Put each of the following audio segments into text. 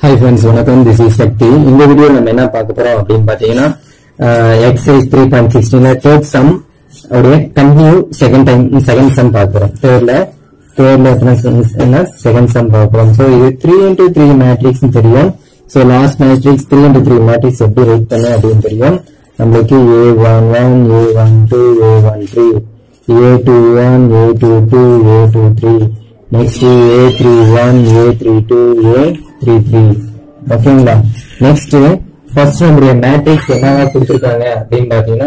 Hi friends, வணக்கம். This is Sakti. இந்த video நம்ம என்ன பார்க்க போறோம் அப்படின்னு பாத்தீங்கன்னா exercise 3.16 third sum உடைய continue second sum பார்க்க போறோம். thirdல என்ன second sum பார்க்க போறோம். So இது 3 into 3 matrix தெரியும். So last matrix 3 into 3 matrix எப்படி ரைட் பண்ண அப்படின்னு தெரியும். நமக்கு A11 A12 A13 A21 A22 A23 next A31 A32 A33 ஓகேங்களா. நெக்ஸ்ட் ஃபர்ஸ்ட் நம்மளுடைய மேட்ரிக்ஸ் என்னவா கொடுத்திருக்காங்க அப்படின்னு பாத்தீங்கன்னா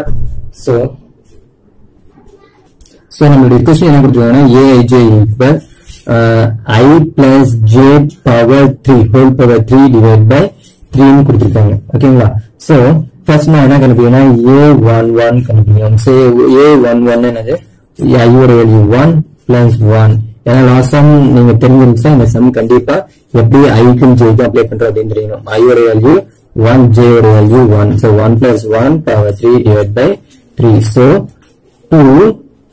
சோ நம்மளுடைய ஈக்குவேஷன் என்ன கொடுத்திருக்காங்கன்னா aij equal I plus j power 3 whole power 3 divided by 3 ன்னு கொடுத்திருக்காங்க. ஓகேங்களா. சோ ஃபர்ஸ்ட் நான் என்ன கண்டுபிடிக்கணும்னா a11 கண்டுபிடிக்கணும். சோ a11 என்னது I ஓட வேல்யூ 1 plus 1. ஏன்னா லாஸ்ட் சம் நீங்க தெரிஞ்சிருந்துச்சா இந்த சம் கண்டிப்பா எப்படி ஐக்கும் ஜேக்கும் அப்ளை பண்றது அப்படின்னு தெரியணும். ஐ ஓட வேல்யூ 1 ஜே ஓட value 1. So 1 plus 1 power 3 divided by 3. So 2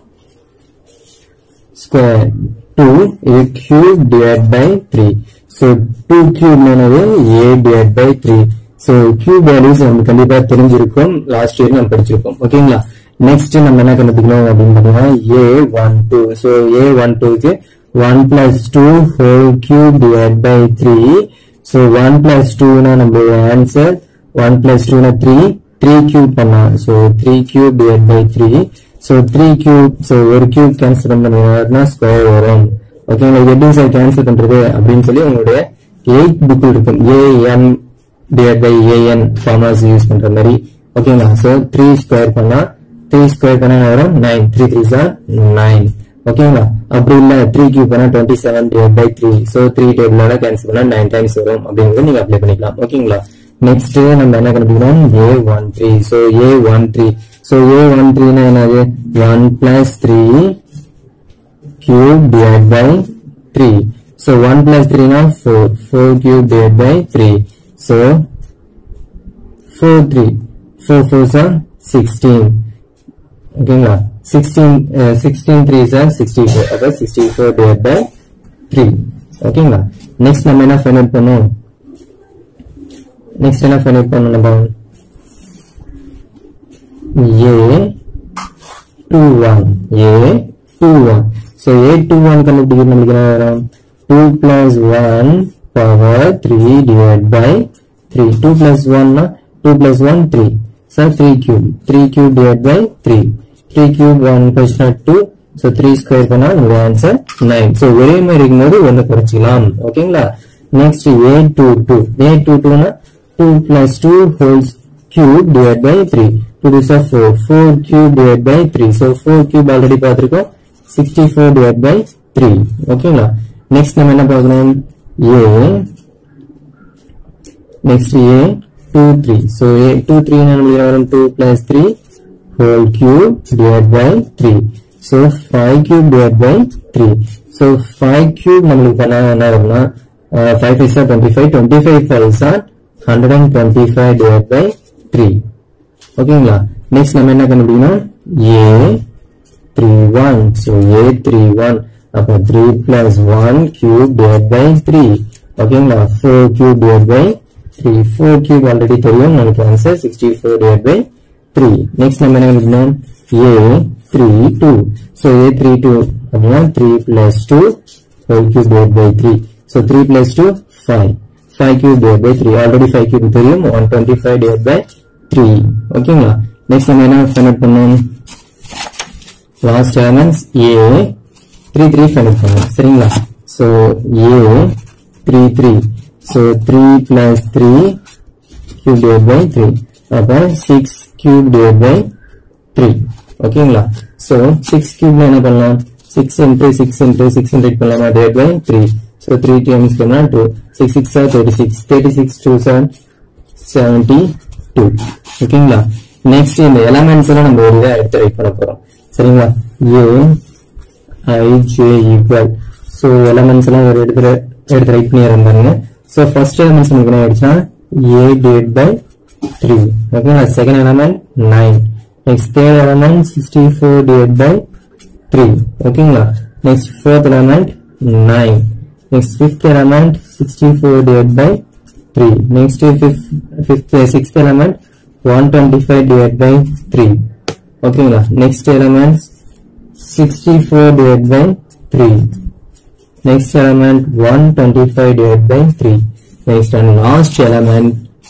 square 2 is cube divided by 3. So 2 cube என்னது a divided by 3. So cube values நமக்கு கண்டிப்பா தெரிஞ்சிருக்கும், லாஸ்ட் இயர் நம்ம படிச்சிருக்கோம். ஓகேங்களா. நெக்ஸ்ட் நம்ம என்ன கண்டுபிடிக்கணும் அப்படின்னு பாத்தீங்கன்னா a12. So a12 க்கு 1 plus 2 whole cube divided by 3. So 1 plus 2 னா நம்மளோட ஆன்சர் 1 plus 2 னா 3 cube பண்ணலாம். So 3 cube divided by 3. So 3 cube, so ஒரு cube கேன்சல் பண்ணா ஸ்கொயர் வரும். ஓகேங்களா. இது எப்படி சார் கேன்சல் பண்றது அப்படின்னு சொல்லி உங்களுடைய 8th புக் இருக்கும். an divided by an formulas use பண்ற மாதிரி. ஓகேங்களா. So 3 ஸ்கொயர் பண்ணா 3 ஸ்கொயர் பண்ணா வரும் 9. 3 3s are 9. ஓகேங்களா. அப்படி இல்ல 3 கியூப் பண்ணா 27 divided by 3. So 3 டேபிளோட கேன்சல் பண்ணா 9 டைம்ஸ் வரும் அப்படிங்கறது நீங்க அப்ளை பண்ணிக்கலாம். ஓகேங்களா. நெக்ஸ்ட் நம்ம என்ன கண்டுபிடிக்கணும் a13. So a13. So a13 னா என்னது 1 plus 3 cube divided by 3. So 1 plus 3 னா 4 cube divided by 3. So 4 4s are 16. ஓகேங்களா. 16 3s are 64. அப்ப 64 divided by 3. ஓகேங்களா. நெக்ஸ்ட் நம்ம என்ன ஃபைண்ட் அவுட் பண்ணோம் நம்ம a21. So a21 கண்டுபிடிக்க நமக்கு என்ன வரும் 2 plus 1 power 3 divided by 3. 2 plus 1 னா 2 plus 1 3. So 3 cube divided by 3. 3 cube 1 plus 2. So 3 square பண்ணா உங்க ஆன்சர் 9. So ஒரே மாதிரி இருக்கும்போது ஒன்னு குறைச்சிக்கலாம். ஓகேங்களா. நெக்ஸ்ட் a22 னா 2 plus 2 whole cube divided by 3. 2 is 4 cube divided by 3. So 4 cube already பார்த்திருக்கோம் 64 divided by 3. ஓகேங்களா. நெக்ஸ்ட் நம்ம என்ன பார்க்கணும் a23. So a23 னா நமக்கு வரும் 2 plus 3 whole cube divided by 3. So 5 cube divided by 3. So 5 cube நமக்கு என்ன வரும்னா 5 is 25. 25 5s are 125 divided by 3. ஓகேங்களா. நெக்ஸ்ட் நம்ம என்ன கண்டுபிடிக்கணும் a31. So a31 அப்ப 3 plus 1 cube divided by 3. ஓகேங்களா. 4 cube divided by 3. 4 cube already தெரியும், நமக்கு ஆன்சர் 64 divided by 3. நெக்ஸ்ட் நம்ம என்ன கண்டுபிடிக்கணும் a32. So a32 அப்படின்னா 3 plus 2 whole cube divided by 3. So 3 plus 2 5 cube divided by 3. Already 5 cube தெரியும், 125 divided by 3. ஓகேங்களா. நெக்ஸ்ட் நம்ம என்ன ஃபைண்ட் அவுட் பண்ணோம் last elements a33 find out பண்ணோம். சரிங்களா. So a33. So 3 plus 3 cube divided by 3. அப்ப 6 cube divided by 3. ஓகேங்களா. So 6 cube என்ன பண்ணலாம் 6 into 6 into 6 into பண்ணலாமா divided by 3. So 3 times பண்ணா 2. 6 6 are 36. 36 2s are 72. ஓகேங்களா. நெக்ஸ்ட் இந்த எலிமெண்ட்ஸ் எல்லாம் நம்ம ஒரு எடுத்து ரைட் பண்ண போறோம். சரிங்களா. aij equal. So எலிமெண்ட்ஸ் எல்லாம் ஒரு எடுத்து ரைட் பண்ணி இருந்தாங்க. So first element நமக்கு என்ன ஆயிடுச்சுனா a divided by 3. ஓகேங்களா. Second element 9. Next third element 64 divided by 3. ஓகேங்களா. Next fourth element 9. Next fifth element 64 divided by 3. Next sixth element 125 divided by 3. Okay, next element 64 divided by 3. Next element 125 divided by 3. Next and last element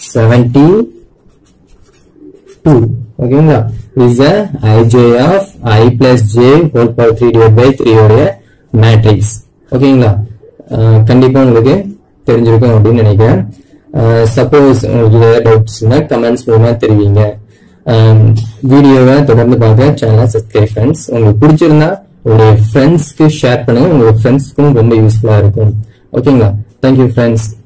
72. Okay, is the ij of I plus j whole power 3 divided by 3 உடைய matrix. Okay, கண்டிப்பா உங்களுக்கு தெரிஞ்சிருக்கும் அப்படின்னு நினைக்கிறேன். Suppose உங்களுக்கு ஏதாவது டவுட்ஸ்னா comments மூலமா தெரிவிங்க. வீடியோவை தொடர்ந்து பார்க்க சேனலை சப்ஸ்கிரைப் ஃப்ரெண்ட்ஸ். உங்களுக்கு பிடிச்சிருந்தா ஒரு ஃப்ரெண்ட்ஸ்க்கு ஷேர் பண்ணுங்க. உங்க ஃப்ரெண்ட்ஸ்க்கும் ரொம்ப யூஸ்ஃபுல்லா இருக்கும். ஓகேங்களா? Thank you friends.